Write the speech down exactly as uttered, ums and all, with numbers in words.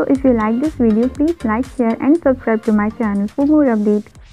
So if you like this video, please like, share and subscribe to my channel for more updates.